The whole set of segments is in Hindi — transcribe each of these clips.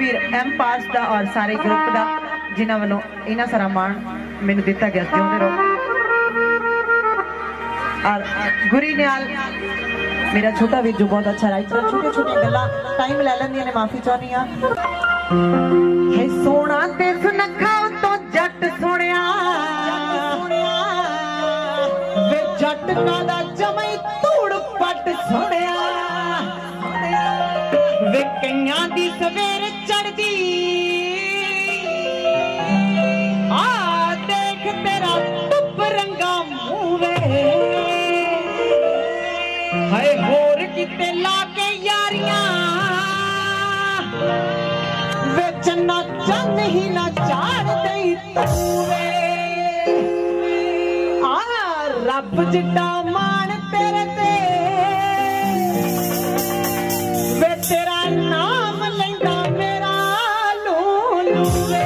वीर एम पास का और सारे ग्रुप का जिन्होंने वालों इन्ना सारा मान मैनू दिता गया जिउंदे रहो। और गुरी नियाल मेरा छोटा वीर जो बहुत अच्छा राइटर, छोटी छोटी गल्लां टाइम ले लैंदियां ने, माफी चाहनी हां। है सोना ते सुनखा तो जट सुनिया वे जट का दा जमई धूड़ पट सुनिया वे कईयां दी सवेरे चढ़दी आ देख तेरा धुप रंगा मुंह वे हाय होर किते लाके यारियां वे चन्ना चन ही ना चार दई तू वे आ रब जिड्डा मान तेरे ते वे तेरा नाम लेंदा मेरा लूलू वे।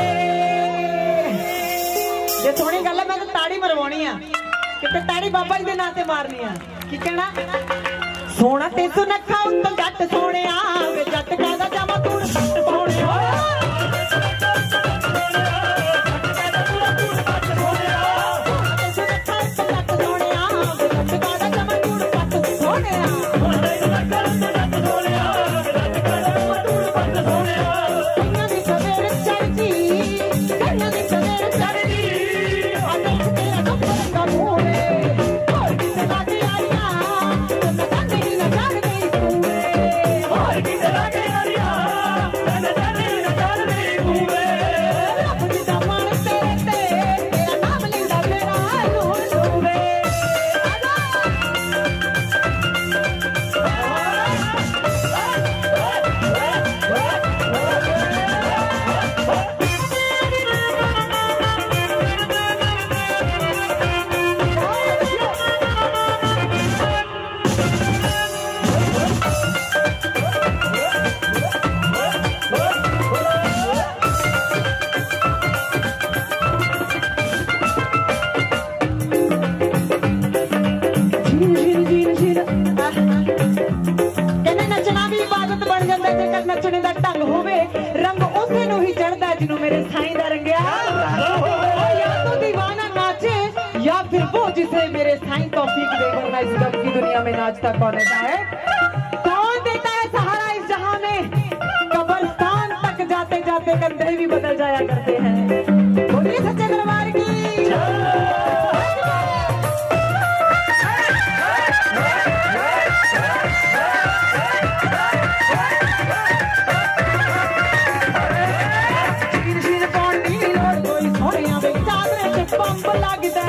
ये सोहनी गल है, मैं तो ताड़ी मरवानी आ कि ताड़ी बाबा जी दे नां ते मारनी आ। की कहना सोना ते सुनखा उत्त जट सोने वे जट कहदा जावा तूड़ पट सोने नचने का ढंग होवे रंग उसे नूं ही चढ़दा जिन्हों मेरे साईं दा रंगिया। या तो दीवाना नाचे या फिर वो जिसे मेरे साईं तौफीक दे, वरना इस गम की दुनिया में नाचता कौन देता है? कौन देता है सहारा इस जहां में? कब्रिस्तान तक जाते जाते कंधे भी बदल जाया करते हैं। बोलिए सच्चे दरबार की। बंब लगदा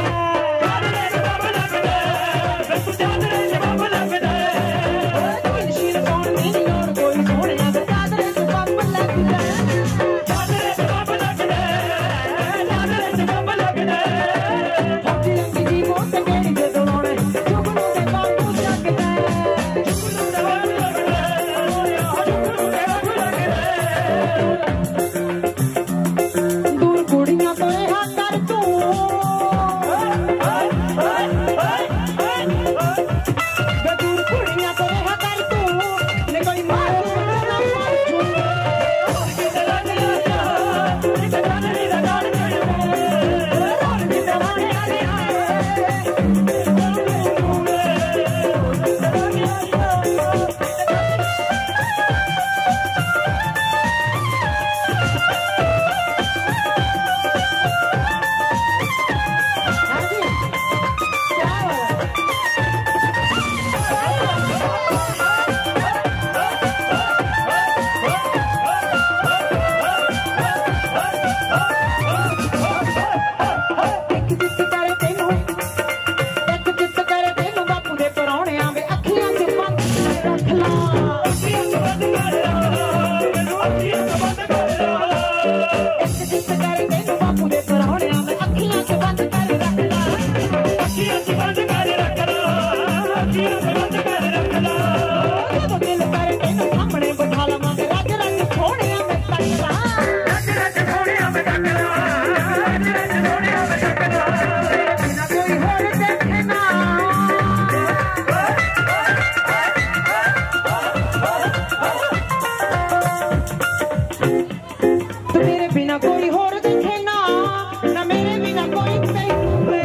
बिना कोई होर दिखे ना ना मेरे बिना कोई कहे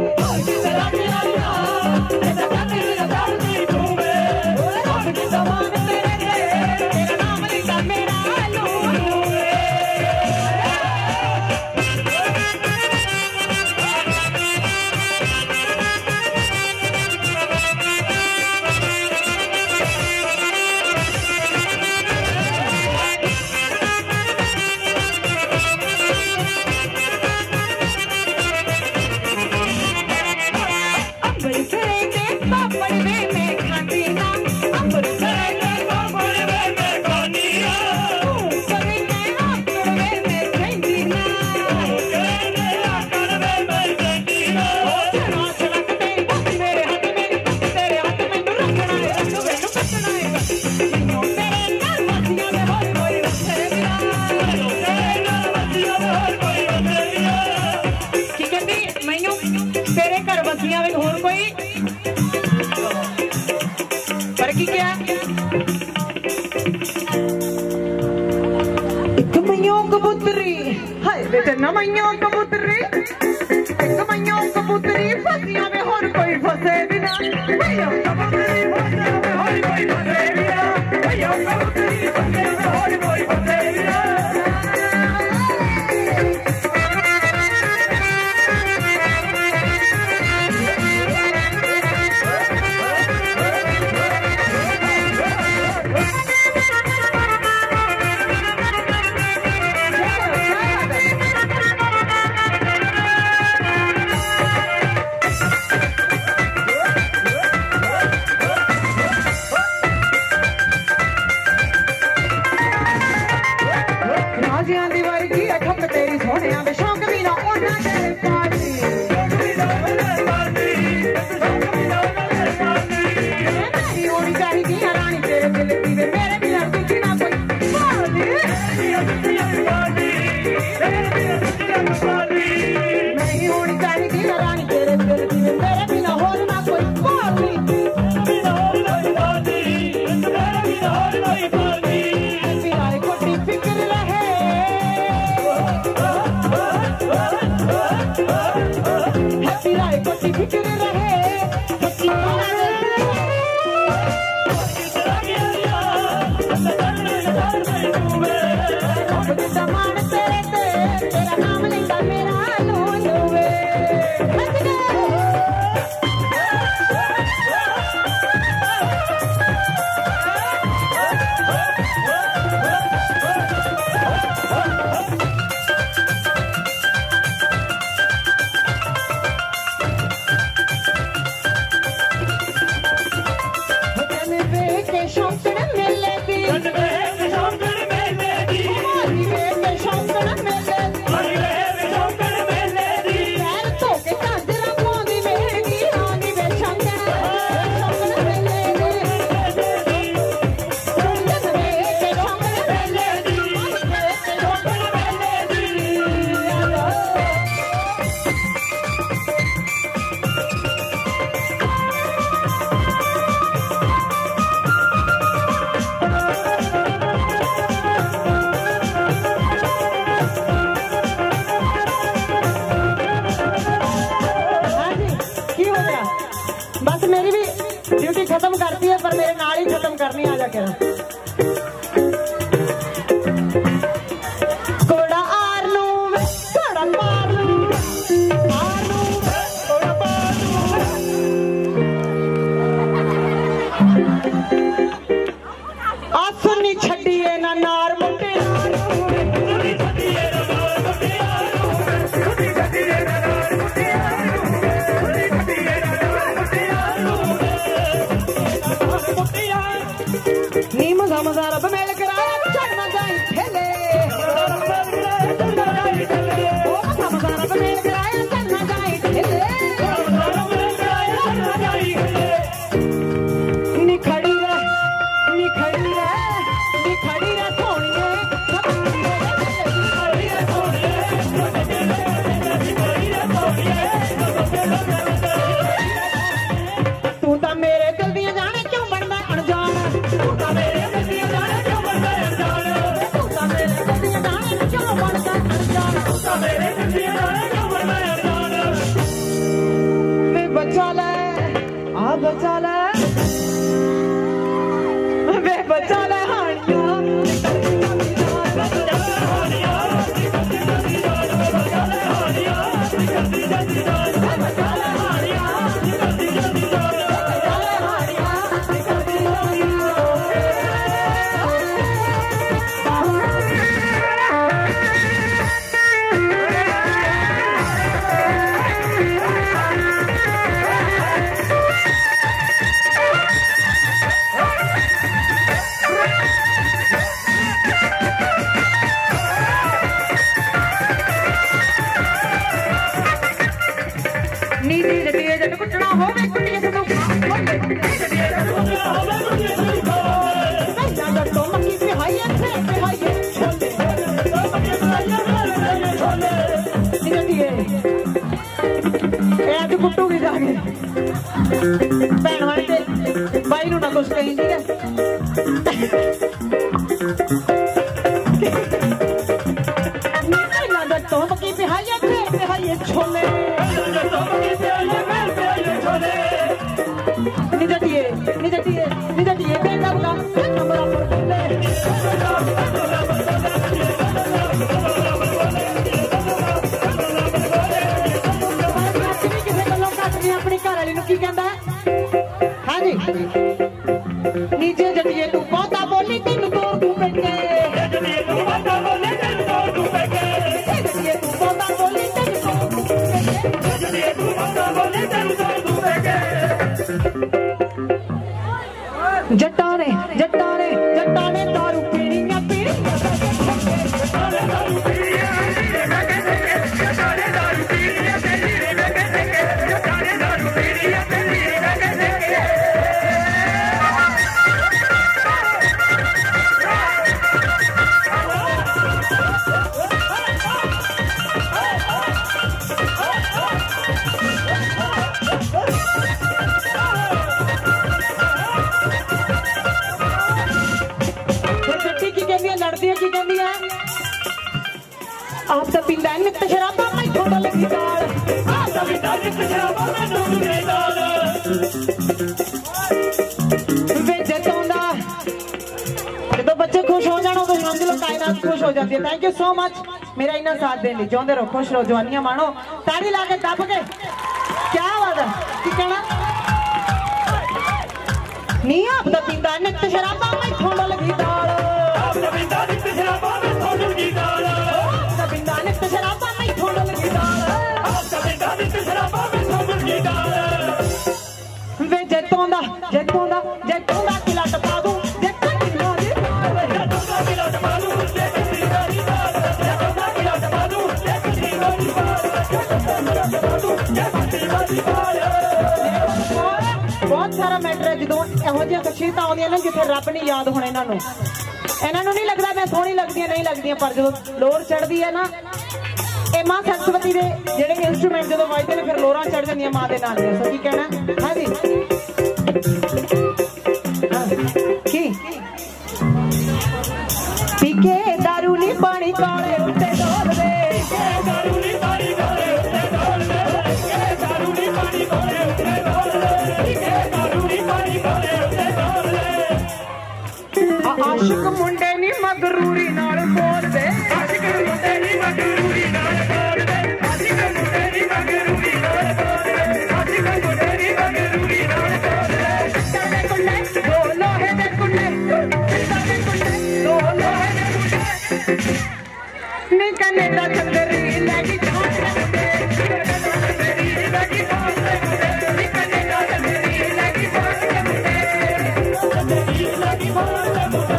नमैयों कबूतरी कमैयों कबूतरी फसिया में और कोई फसे बिना मैयों कबूतरी फसिया में और कोई फसे बिना मैयों कबूतरी फसिया में और कोई फसे बिना खत्म करती है पर मेरे नाल ही खत्म करनी आ जाके कोड़ा आर नू कोड़ा पार नू आर नू कोड़ा पार नू आसनी छड्डीए ना नार मुंडे आसनी छड्डीए ना नार मुंडे आसनी छड्डीए ना नार मुंडे नीम होवे कुड़िए सनु तो मक्की पिहाइए छोले कुटूगी जाके भैन वाले भाई नू ना कुछ कहीं ठीक है तो मक्की पिहाइए छोले निजटिए बेटा बका हमरा अपनी घर वाली की कहता है हाँ जी नीचे जटिए तू बहुता बोली तेन तोड़ दूं बेटे तू बहुता बोली तेन तोड़ दूं बेटे जट्टाने जट्टाने जट्टाने दारू पीड़ियां पीड़ियां आप तो पींदा नित शराबा मैं थोड़ा लगी दाल आप तो पींदा नित शराबा मैं थोड़ा दाल वे जतोंदा जब बच्चे खुश हो जानो तो समझ लो कायनात खुश हो जाती है। थैंक यू सो मच मेरा इतना साथ देने जोंदे रहो खुश रहो जवानियां मानो ताड़ी ला के दब के क्या बात है की कहना नहीं आप तो पींदा नित शराबा मैं थोड़ा लगी दाल आप तो पींदा नित शराबा मैं थोड़ा लगी दाल जैतोंदा किला टपा दूं बहुत सारा मैटर है जो ਇਹੋ ਜਿਹੀਆਂ ਸ਼ਖਸੀਅਤਾਂ ਆਉਂਦੀਆਂ ਨੇ ਜਿੱਥੇ ਰੱਬ ਨਹੀਂ ਯਾਦ ਹੋਣਾ ਇਹਨਾਂ ਨੂੰ ਨਹੀਂ ਲੱਗਦਾ ਮੈਂ ਸੋਹਣੀ ਲੱਗਦੀਆਂ ਨਹੀਂ ਲੱਗਦੀਆਂ ਪਰ ਜਦੋਂ ਲੋਰ ਚੜਦੀ ਹੈ ਨਾ ਇਹ ਮਾਂ ਸਰਸਵਤੀ ਦੇ ਜਿਹੜੇ ਇਨਸਟਰੂਮੈਂਟ ਜਦੋਂ ਵੱਜਦੇ ਨੇ ਫਿਰ ਲੋਰਾਂ ਚੜ ਜਾਂਦੀਆਂ ਮਾਂ ਦੇ ਨਾਲ ਸੋ ਕੀ ਕਹਿਣਾ ਹਾਂ ਜੀ ਕੀ ਪੀਕੇ दारू ਨੀ ਪਾਣੀ ਕਾਲੇ ਉੱਤੇ ਡੋਲਦੇ दारू ਨੀ ਪਾਣੀ ਕਾਲੇ ਉੱਤੇ ਡੋਲਦੇ दारू ਨੀ ਪਾਣੀ ਕਾਲੇ ਉੱਤੇ ਡੋਲਦੇ दारू ਨੀ ਪਾਣੀ ਕਾਲੇ ਉੱਤੇ ਡੋਲਦੇ ਆਸ਼ਿਕ ਮੁੰਡੇ ਨੀ ਮਗਰੂਰੀ ਨਾਲ ਬੋਲਦੇ ਆਸ਼ਿਕ ਮੁੰਡੇ ਨੀ ਮਗਰੂਰੀ ਨਾਲ ਬੋਲਦੇ ਆਸ਼ਿਕ ਮੁੰਡੇ ਨੀ ਮਗਰੂਰੀ ਨਾਲ ਬੋਲਦੇ ਆਸ਼ਿਕ ਮੁੰਡੇ ਨੀ ਮਗਰੂਰੀ ਨਾਲ ਬੋਲਦੇ ਸੱਟਾਂ ਦੇ ਕੁੰਡੇ ਦੋ ਲੋਹੇ ਦੇ ਕੁੰਡੇ ਸੱਟਾਂ ਦੇ ਕੁੰਡੇ ਦੋ ਲੋਹੇ ਦੇ ਕੁੰਡੇ ਨੀ ਕੈਨੇਡਾ ਚੰਦਰੀ ਲੈ ਗਈ ਜਾਨ ਦੇ ਮੁੰਡੇ ਕੈਨੇਡਾ ਚੰਦਰੀ ਲੈ ਗਈ ਜਾਨ ਦੇ ਮੁੰਡੇ ਨੀ ਕੈਨੇਡਾ ਚੰਦਰੀ ਲੈ ਗਈ ਜਾਨ ਦੇ ਮੁੰਡੇ ਚੰਦਰੀ ਲੈ ਗਈ ਜਾਨ ਦੇ ਮੁੰਡੇ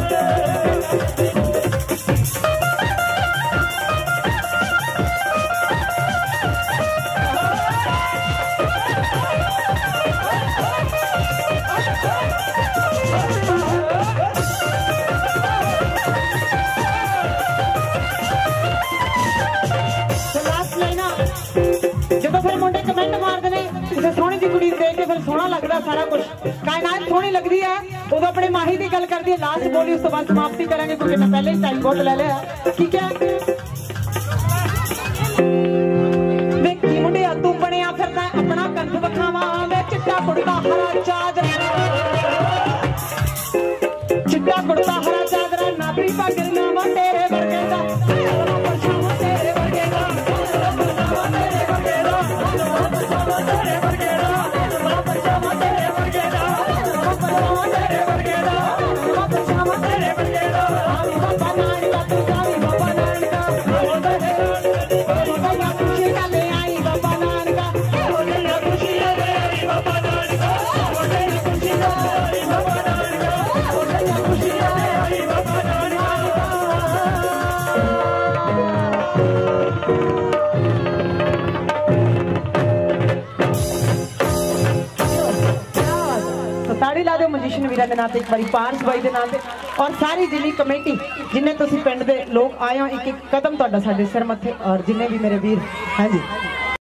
सोहना लगता सारा कुछ कायनात सोहनी लगती है उदो अपने माही की गल करती है लास्ट बोली उस तो बाद समाप्ति करेंगे क्योंकि मैं पहले ही टाइम बहुत ले लिया ठीक है वेखी मुंडिया तू बनया फिरदा अपना कंठ वखावा वे चिट्टा कुड़ता हरा चादरा चिट्टा कुड़ता हरा चादरा नापी पागल नावा तेरे वर्गे दा तेरे वर्गे दा रोशन वीरा के नाते, एक बार पारस बाई के नाते और सारी जिली कमेटी जिन्हें तुम पिंड के लोग आए हो, एक एक कदम तुहाडा साडे सिर मत्थे और जिन्हें भी मेरे वीर। हाँ जी